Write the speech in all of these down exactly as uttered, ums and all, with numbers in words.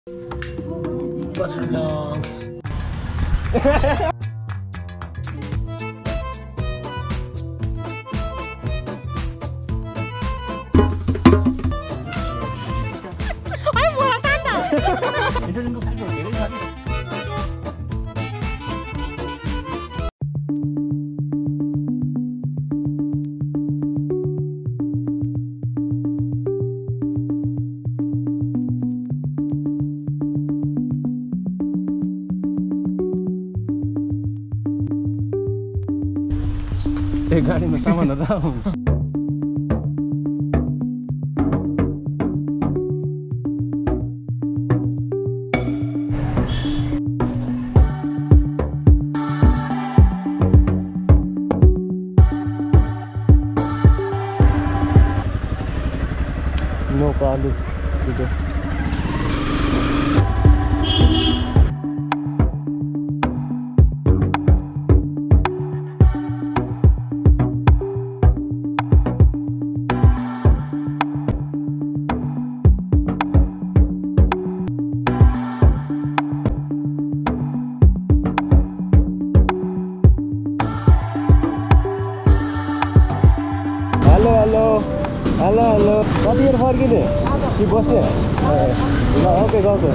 Butter long. Ay, mula tanda. Itu nunggu kan gini kan. Eh, गाडी में सामान रहा हूँ। No problem. Hello, hello, hello, hello. Kati year फर्किने? कि बस्ने? ल ओके गएको।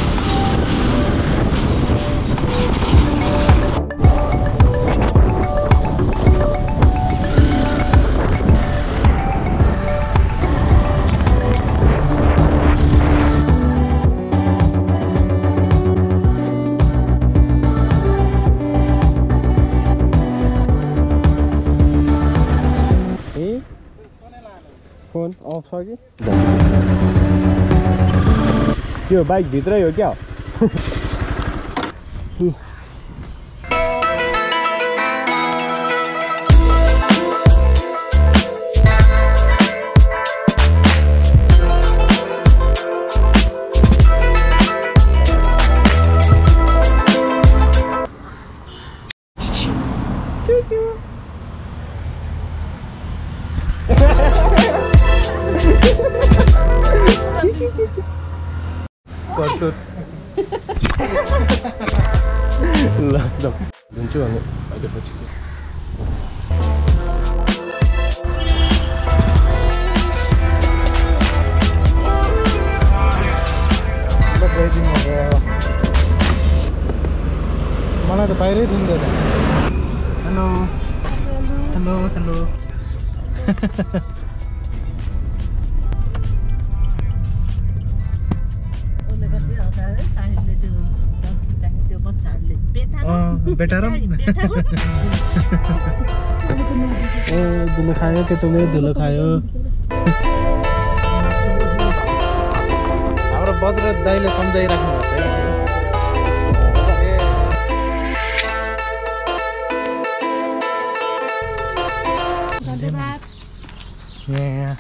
फोन अफ छ कि त्यो बाइक भित्रै हो क्या Kotor. Lah, dong. Lucu banget. Ada baju. Udah breaking aja. Mana ada bayar itu enggak ada? Halo. Halo, halo. बेटारम ए दुलो खायो केटोले दुलो खायो हाम्रो बज्र दाइले सम्झाइराख्नु भएको छ धन्यवाद यहाँ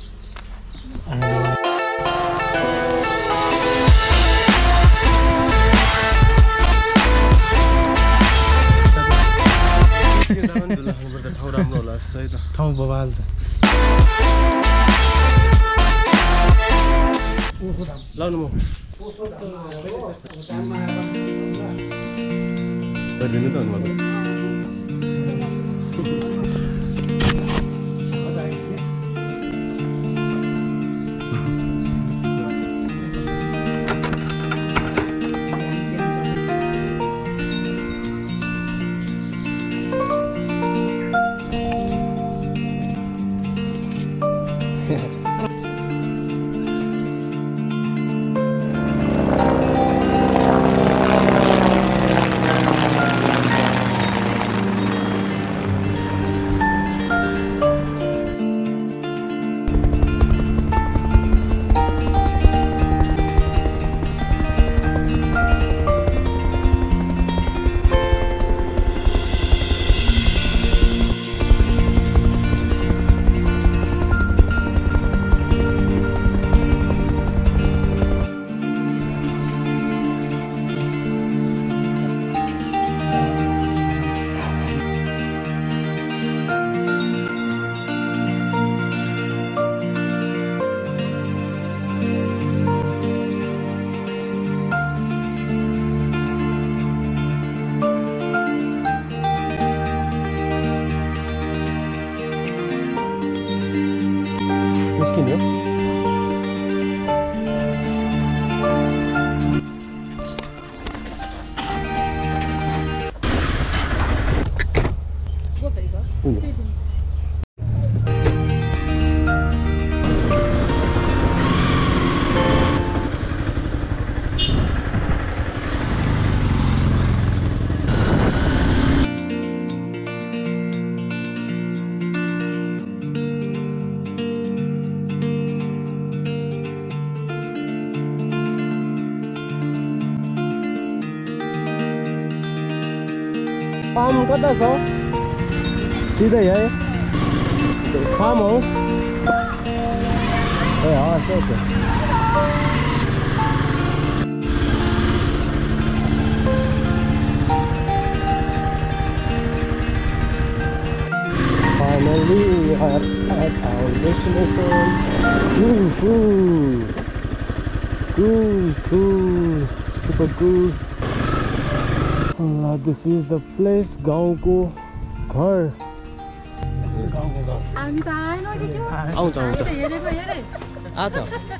ठाउँ राम्रो होला है त ठाउँ बवाल छ लाउनु म गरिदिनु त मलाई फार्म कता छ सिधै है फार्म हाउस ए हस् okay Finally, we are at our destination. Cool, cool, cool, cool, super cool. Uh, this is the place, गाउँको घर. अन्त आएन कि त्यो आउँछ आउँछ हेरेको हेरे आज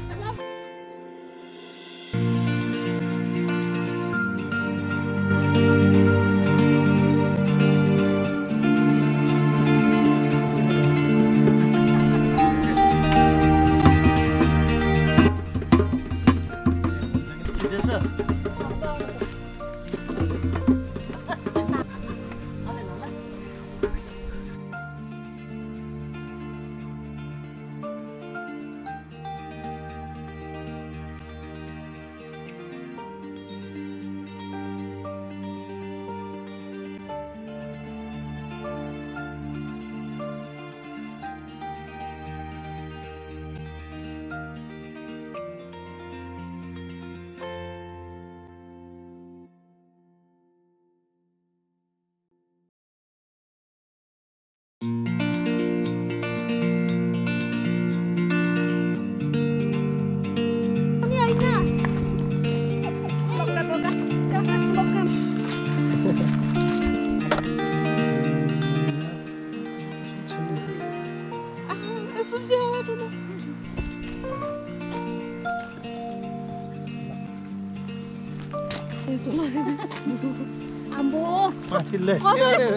Ambo. माथिल्ले Ai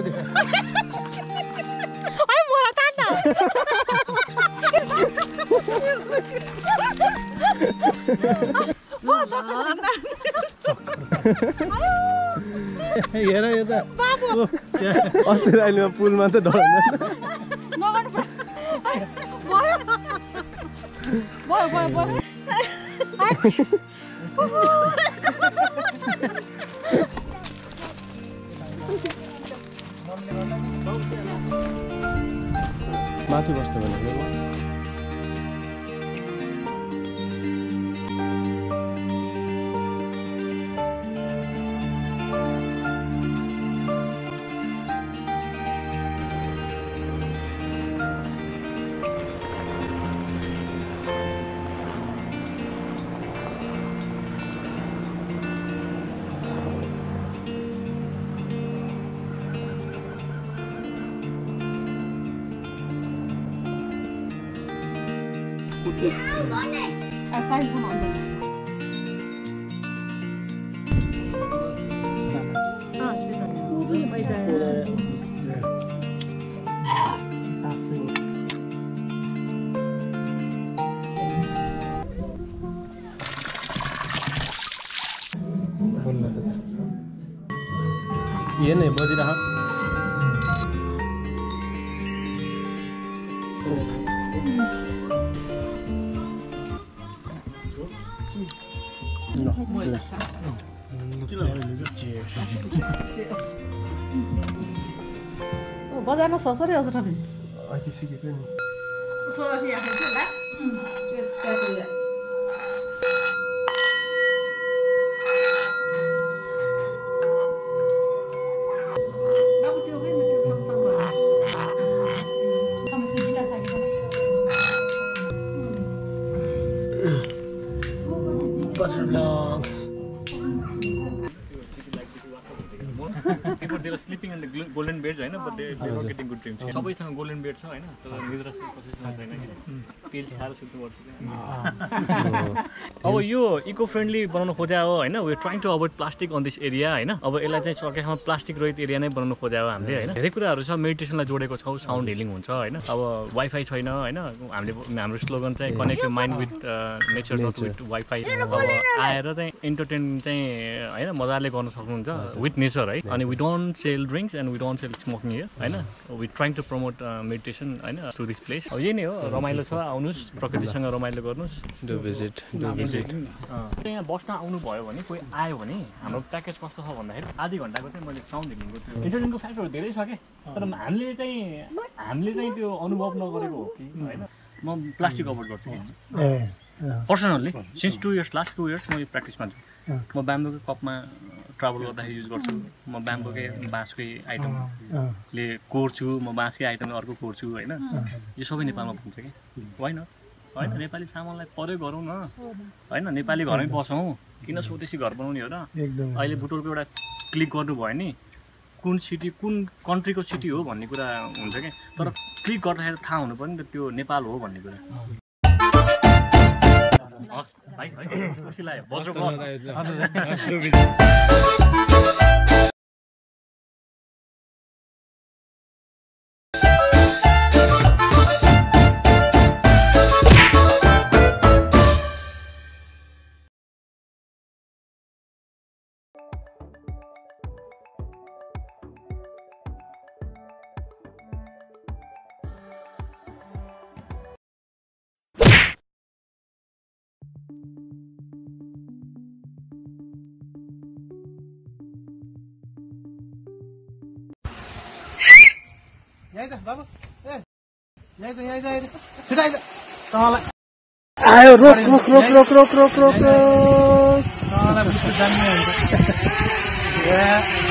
मोला तान्न हेर यो त अस्ति राइलमा पुलमा त डराउँदैन भयो भयो भयो माथि बस्नु भनेको Asal sama ada. Ah, 진짜. 고기 맞아요. ये नहीं बज रहा बजारमा ससरी आउँछ तपाईँ अहिले सिकेको नि उठोपछि यहाँ छ ल त्यो बाबु त्यो के त्यो छमछम गर्नु समस्या गिटार थाकेको Bajrang Before they were sleeping on the golden beds, right? But they, they were getting good dreams. सबैसँग golden beds छ हैन तर निद्रा कसैसँग छैन के पेज सारो सुत्नु पर्छ अब यो इको फ्रेन्डली बनाउन खोजा हो हैन we are trying to avoid plastic on this area हैन अब यसलाई चाहिँ सकेसम्म प्लास्टिक रहित एरिया नै बनाउन खोजा हो हामीले हैन धेरै कुराहरु छ मेडिटेसनलाई जोडेको छौ साउन्ड हिलिङ हुन्छ हैन अब वाइफाई छैन हैन हामीले हाम्रो स्लोगन चाहिँ connect your mind with nature not with WiFi अब आएर चाहिँ एन्टरटेन चाहिँ हैन मजाले गर्न सक्नुहुन्छ विथ नेचर है अनि we don't don't sell drinks and we don't sell smoking here, हैन. We trying to promote uh, meditation, हैन, through this place. अब यही नै हो, रमाइलो छ, आउनुस्, प्रकृतिसँग रमाइलो गर्नुस्. Do visit, do visit. यहाँ बस्न आउनु भयो भने कोही आयो भने हाम्रो प्याकेज कस्तो छ भन्दाखेरि आधी घण्टाको चाहिँ मैले साउन्ड हिलिङको त्यो इन्टरटेनमेन्टको फ्याक्टरहरू धेरै छ के. तर हामीले चाहिँ हामीले चाहिँ त्यो अनुभव नगरेको हो कि हैन. म प्लास्टिक अभोइड गर्छु कि. Personally since two years last two years म यो प्र्याक्टिसमा छु. म ब्याम्बोकै कपमा ट्राभल गर्दाखेरि युज गर्छु. म ब्याम्बोकै बाँसकै आइटमले कोर्छु. म बाँसकै आइटमले अर्को कोर्छु हैन. यो सबै नेपालमा पुग्छ कि. होइन होइन नेपाली सामानलाई प्रयोग गरौँ न हैन. नेपाली घरमै बसौँ. किन स्वदेशी घर बनाउने हो र. अहिले बुटोलको एउटा क्लिक गर्नु भयो नि कुन सिटी कुन कन्ट्रीको सिटी हो भन्ने कुरा हुन्छ क्या. तर क्लिक गर्दाखेरि थाहा हुनु पर्यो नि त त्यो नेपाल हो भन्ने कुरा. भाइ भाइ खुसी लाग्यो बज्र यही छ बाबु ए यही छ यही छ यही छ छिटै छ तँलाई आयो रोक रोक रोक रोक रोक रोक रोक तँलाई बुझ्नु जान्ने हुन्छ